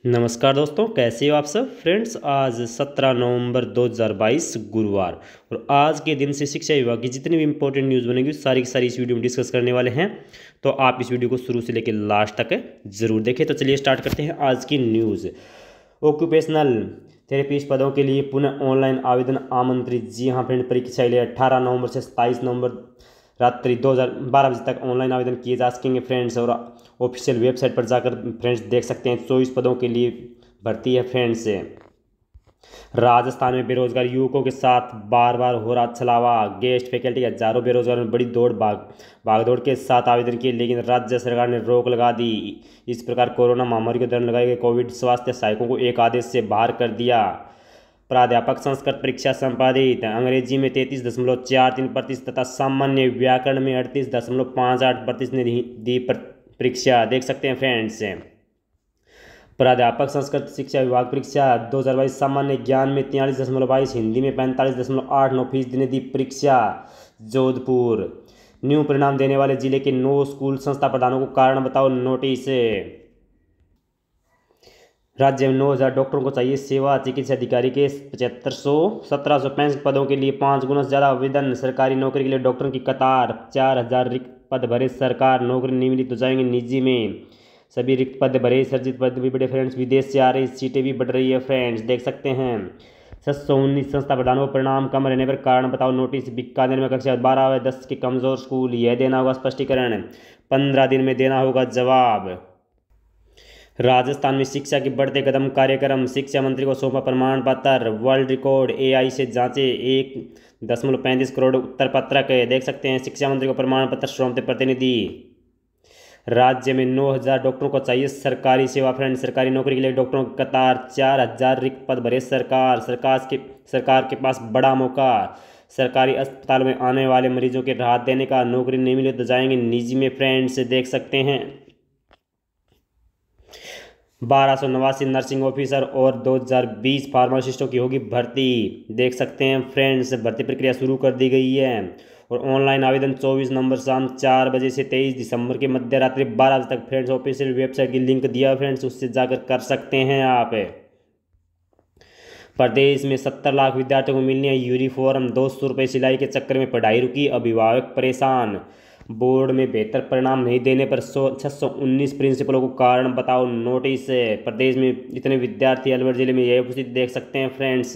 नमस्कार दोस्तों, कैसे हो आप सब फ्रेंड्स। आज 17 नवंबर 2022 गुरुवार और आज के दिन से शिक्षा विभाग की जितनी भी इंपॉर्टेंट न्यूज़ बनेगी सारी की सारी इस वीडियो में डिस्कस करने वाले हैं। तो आप इस वीडियो को शुरू से लेकर लास्ट तक ज़रूर देखें। तो चलिए स्टार्ट करते हैं आज की न्यूज़। ऑक्यूपेशनल थेरेपिस्ट पदों के लिए पुनः ऑनलाइन आवेदन आमंत्रित। जी हाँ फ्रेंड, परीक्षा लिए 18 नवंबर से 27 नवंबर रात्रि 2012 बजे तक ऑनलाइन आवेदन किए जा सकेंगे फ्रेंड्स। और ऑफिशियल वेबसाइट पर जाकर फ्रेंड्स देख सकते हैं 24 पदों के लिए भर्ती है फ्रेंड्स। राजस्थान में बेरोजगार युवकों के साथ बार बार हो रहा छलावा। गेस्ट फैकल्टी हजारों बेरोजगार में बड़ी भागदौड़ के साथ आवेदन किए, लेकिन राज्य सरकार ने रोक लगा दी। इस प्रकार कोरोना महामारी के दौरान लगाए गए कोविड स्वास्थ्य सहायकों को एक आदेश से बाहर कर दिया। प्राध्यापक संस्कृत परीक्षा संपादित। अंग्रेजी में 33.43% तथा सामान्य व्याकरण में 38.58% ने दी परीक्षा। देख सकते हैं फ्रेंड्स। प्राध्यापक संस्कृत शिक्षा विभाग परीक्षा 2022 सामान्य ज्ञान में 43.22, हिंदी में 45.89% ने दी परीक्षा। जोधपुर न्यू परिणाम देने वाले जिले के 9 स्कूल संस्था प्रधानों को कारण बताओ नोटिस। राज्य में 9,000 डॉक्टरों को चाहिए सेवा। चिकित्सा अधिकारी के 1765 पदों के लिए 5 गुना से ज़्यादा आवेदन। सरकारी नौकरी के लिए डॉक्टरों की कतार। 4,000 रिक्त पद भरे, सरकार नौकरी नियमित हो जाएंगे निजी में। सभी रिक्त पद भरे, सर्जित पद भी बढ़े फ्रेंड्स। विदेश से आ रही सीटें भी बढ़ रही है फ्रेंड्स, देख सकते हैं। 719 संस्था प्रधानों को परिणाम कम रहने पर कारण बताओ नोटिस। बीकानेर में कक्षा 12 व 10 के कमजोर स्कूल, यह देना होगा स्पष्टीकरण। 15 दिन में देना होगा जवाब। राजस्थान में शिक्षा के बढ़ते कदम कार्यक्रम। शिक्षा मंत्री को सौंपा प्रमाण पत्र। वर्ल्ड रिकॉर्ड एआई से जांचे 1.35 करोड़ उत्तर पत्रक। देख सकते हैं शिक्षा मंत्री को प्रमाण पत्र सौंपते प्रतिनिधि। राज्य में 9,000 डॉक्टरों को चाहिए सरकारी सेवा फ्रेंड। सरकारी नौकरी के लिए डॉक्टरों की कतार। 4,000 रिक्त पद भरे, सरकार के पास बड़ा मौका। सरकारी अस्पताल में आने वाले मरीजों के राहत देने का। नौकरी नहीं मिले तो जाएंगे निजी में फ्रेंड्स, देख सकते हैं। 1289 नर्सिंग ऑफिसर और 2020 फार्मासिस्टों की होगी भर्ती। देख सकते हैं फ्रेंड्स, भर्ती प्रक्रिया शुरू कर दी गई है। और ऑनलाइन आवेदन 24 नवंबर शाम 4 बजे से 23 दिसंबर के मध्य रात्रि 12 बजे तक फ्रेंड्स। ऑफिशियल वेबसाइट की लिंक दिया फ्रेंड्स, उससे जाकर कर सकते हैं आप। प्रदेश में 70 लाख विद्यार्थियों को मिलनी है यूनिफॉर्म। 200 रुपये सिलाई के चक्कर में पढ़ाई रुकी, अभिभावक परेशान। बोर्ड में बेहतर परिणाम नहीं देने पर 619 प्रिंसिपलों को कारण बताओ नोटिस। प्रदेश में इतने विद्यार्थी अलवर जिले में यह उपस्थित, देख सकते हैं फ्रेंड्स।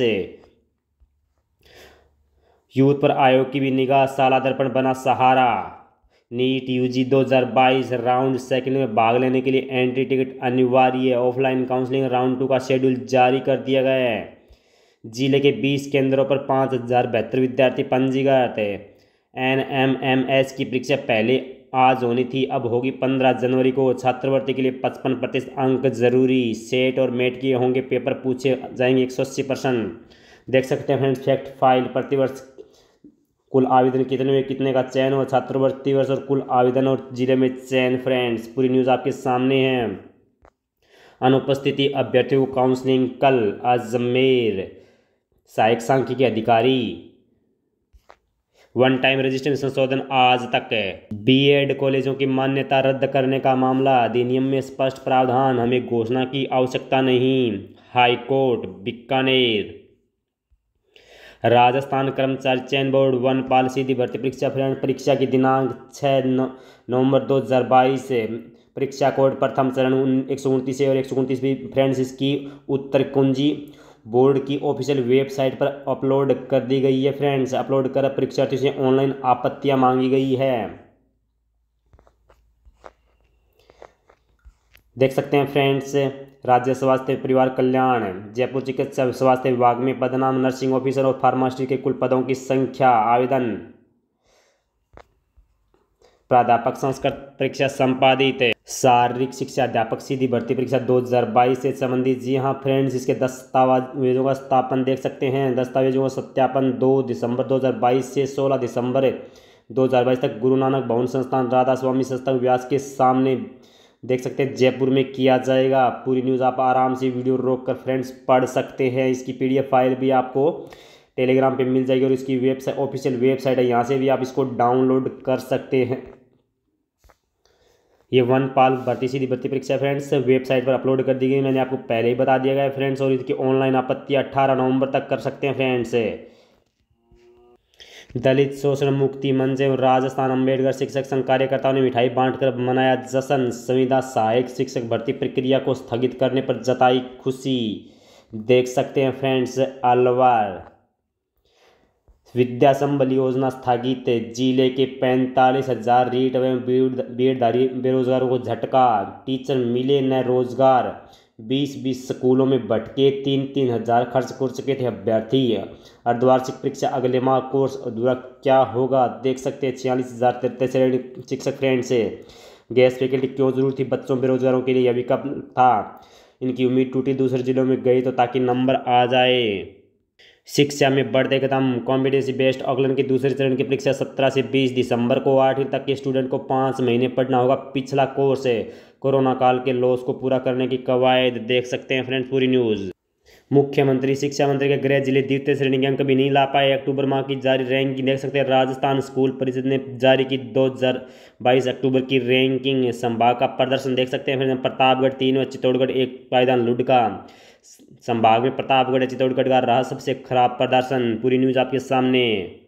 यूथ पर आयोग की भी निगाह, साला दर्पण बना सहारा। नीट यूजी 2022 राउंड सेकंड में भाग लेने के लिए एंट्री टिकट अनिवार्य। ऑफलाइन काउंसलिंग राउंड 2 का शेड्यूल जारी कर दिया गया है। जिले के 20 केंद्रों पर 5,072 विद्यार्थी पंजीकृत। NMMS की परीक्षा पहले आज होनी थी, अब होगी 15 जनवरी को। छात्रवृत्ति के लिए 55% अंक जरूरी। सेट और मेट के होंगे पेपर, पूछे जाएंगे 180%। देख सकते हैं फ्रेंड्स फैक्ट फाइल। प्रतिवर्ष कुल आवेदन कितने का चयन हो, छात्रवृत्ति वर्ष और कुल आवेदन और जिले में चयन फ्रेंड्स। पूरी न्यूज़ आपके सामने है। अनुपस्थिति अभ्यर्थियों को काउंसलिंग कल। अजमेर सहायक सांख्यिकी अधिकारी। वन टाइम रजिस्ट्रेशन संशोधन आज तक है। बीएड कॉलेजों की मान्यता रद्द करने का मामला। अधिनियम में स्पष्ट प्रावधान, हमें घोषणा की आवश्यकता नहीं। हाईकोर्ट बीकानेर। राजस्थान कर्मचारी चयन बोर्ड वनपाल सीधी भर्ती परीक्षा फ्रेंड। परीक्षा की दिनांक 6 नवंबर 2022। परीक्षा कोड प्रथम चरण 129 और 129 भी फ्रेंड्स। इसकी उत्तर कुंजी बोर्ड की ऑफिशियल वेबसाइट पर अपलोड कर दी गई है फ्रेंड्स। अपलोड कर परीक्षार्थियों से ऑनलाइन आपत्तियां मांगी गई है। देख सकते हैं फ्रेंड्स। राज्य स्वास्थ्य परिवार कल्याण। जयपुर चिकित्सा स्वास्थ्य विभाग में पदनाम नर्सिंग ऑफिसर और फार्मासिस्ट के कुल पदों की संख्या। आवेदन प्राध्यापक संस्कृत परीक्षा संपादित। शारीरिक शिक्षा अध्यापक सीधी भर्ती परीक्षा 2022 से संबंधित। जी हाँ फ्रेंड्स, इसके दस्तावेजों का सत्यापन देख सकते हैं। दस्तावेजों का सत्यापन 2 दिसंबर 2022 से 16 दिसंबर 2022 तक गुरु नानक भवन संस्थान राधा स्वामी सत्संग व्यास के सामने, देख सकते हैं, जयपुर में किया जाएगा। पूरी न्यूज़ आप आराम से वीडियो रोक कर फ्रेंड्स पढ़ सकते हैं। इसकी PDF फाइल भी आपको टेलीग्राम पे मिल जाएगी और इसकी वेबसाइट ऑफिशियल वेबसाइट है, यहाँ से भी आप इसको डाउनलोड कर सकते हैं। ये वनपाल भर्ती सीधी भर्ती परीक्षा फ्रेंड्स वेबसाइट पर अपलोड कर दी गई, मैंने आपको पहले ही बता दिया गया फ्रेंड्स। और इसकी ऑनलाइन आपत्तियाँ 18 नवंबर तक कर सकते हैं फ्रेंड्स। दलित शोषण मुक्ति मंच एवं राजस्थान अम्बेडकर शिक्षक संघ कार्यकर्ताओं ने मिठाई बांटकर मनाया जश्न। संविदा सहायक शिक्षक भर्ती प्रक्रिया को स्थगित करने पर जताई खुशी। देख सकते हैं फ्रेंड्स। अलवर विद्या संबल योजना स्थगित, जिले के 45,000 रीट एवं बीएडधारी बेरोजगारों को झटका। टीचर मिले न रोजगार, 20 स्कूलों में भटके 3,000 खर्च कर चुके थे अभ्यर्थी। अर्धवार्षिक परीक्षा अगले माह, कोर्स अधूरा क्या होगा। देख सकते हैं 46,033 शिक्षक फ्रेंड से। गैस फैकल्टी क्यों जरूरी थी बच्चों बेरोजगारों के लिए, यह विकल्प था। इनकी उम्मीद टूटी, दूसरे जिलों में गई तो ताकि नंबर आ जाए। शिक्षा में बढ़ते कदम, कॉम्पिटेंसी बेस्ड आकलन के दूसरे चरण की परीक्षा 17 से 20 दिसंबर को। 8वीं तक के स्टूडेंट को 5 महीने पढ़ना होगा, पिछला कोर्स है। कोरोना काल के लॉस को पूरा करने की कवायद। देख सकते हैं फ्रेंड्स पूरी न्यूज़। मुख्यमंत्री शिक्षा मंत्री के गृह जिले द्वितीय श्रेणी के अंक भी नहीं ला पाए। अक्टूबर माह की जारी रैंकिंग देख सकते हैं। राजस्थान स्कूल परिषद ने जारी की 2022 अक्टूबर की रैंकिंग। संभाग का प्रदर्शन देख सकते हैं फिर। प्रतापगढ़ 3 व चित्तौड़गढ़ 1 पायदान लुढ़का। संभाग में प्रतापगढ़ चित्तौड़गढ़ का रहा सबसे खराब प्रदर्शन। पूरी न्यूज आपके सामने।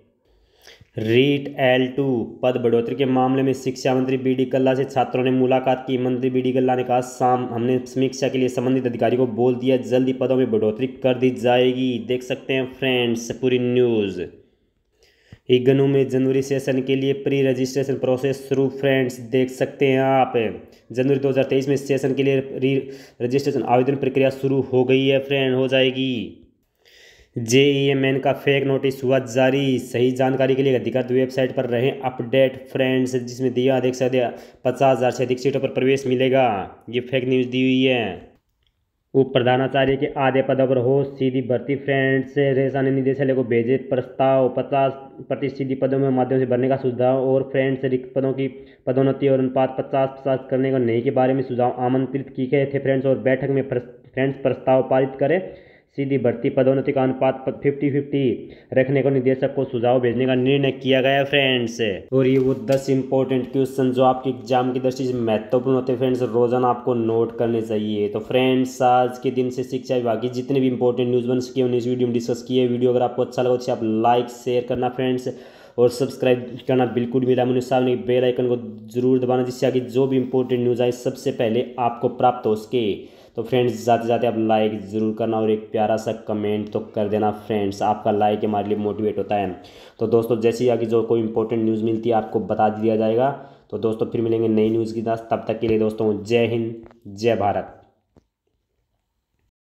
रीट L2 पद बढ़ोतरी के मामले में शिक्षा मंत्री बी.डी. कल्ला से छात्रों ने मुलाकात की। मंत्री बी.डी. कल्ला ने कहा, हमने समीक्षा के लिए संबंधित अधिकारी को बोल दिया, जल्दी पदों में बढ़ोतरी कर दी जाएगी। देख सकते हैं फ्रेंड्स पूरी न्यूज़। इग्नू में जनवरी सेशन के लिए प्री रजिस्ट्रेशन प्रोसेस शुरू फ्रेंड्स। देख सकते हैं आप। जनवरी 2023 में सेशन के लिए री रजिस्ट्रेशन आवेदन प्रक्रिया शुरू हो गई है फ्रेंड, हो जाएगी। JEE मेन का फेक नोटिस हुआ जारी। सही जानकारी के लिए अधिकृत वेबसाइट पर रहें अपडेट फ्रेंड्स, जिसमें दिया देख सकते हैं 50,000 से अधिक सीटों पर प्रवेश मिलेगा। ये फेक न्यूज़ दी हुई है। उप प्रधानाचार्य के आधे पदों पर हो सीधी भर्ती फ्रेंड्स। रेशा ने निदेशालय को भेजे प्रस्ताव। 50% सीधी पदों में माध्यम से भरने का सुझाव। और फ्रेंड्स रिक्त पदों की पदोन्नति और अनुपात 50-50 करने का नहीं के बारे में सुझाव आमंत्रित किए गए थे फ्रेंड्स। और बैठक में फ्रेंड्स प्रस्ताव पारित करें। सीधी भर्ती पदोन्नति का अनुपात 50-50 रखने को निदेशक को सुझाव भेजने का निर्णय किया गया फ्रेंड्स। और ये वो 10 इंपॉर्टेंट क्वेश्चन जो आपके एग्जाम की दृष्टि से महत्वपूर्ण होते हैं फ्रेंड्स, रोजाना आपको नोट करने चाहिए। तो फ्रेंड्स आज के दिन से शिक्षा विभाग की जितने भी इंपॉर्टेंट न्यूज़ बन सके इस वीडियो में डिस्कस किए। वीडियो अगर आपको अच्छा लगा तो आप लाइक शेयर करना फ्रेंड्स, और सब्सक्राइब करना बिल्कुल भी मुझे सामने बेल आइकन को जरूर दबाना, जिससे आगे जो भी इंपॉर्टेंट न्यूज़ आए सबसे पहले आपको प्राप्त हो सके। तो फ्रेंड्स जाते जाते आप लाइक ज़रूर करना और एक प्यारा सा कमेंट तो कर देना फ्रेंड्स। आपका लाइक हमारे लिए मोटिवेट होता है। तो दोस्तों जैसे ही आगे जो कोई इंपॉर्टेंट न्यूज़ मिलती है आपको बता दिया जाएगा। तो दोस्तों फिर मिलेंगे नई न्यूज़ के साथ, तब तक के लिए दोस्तों जय हिंद जय भारत।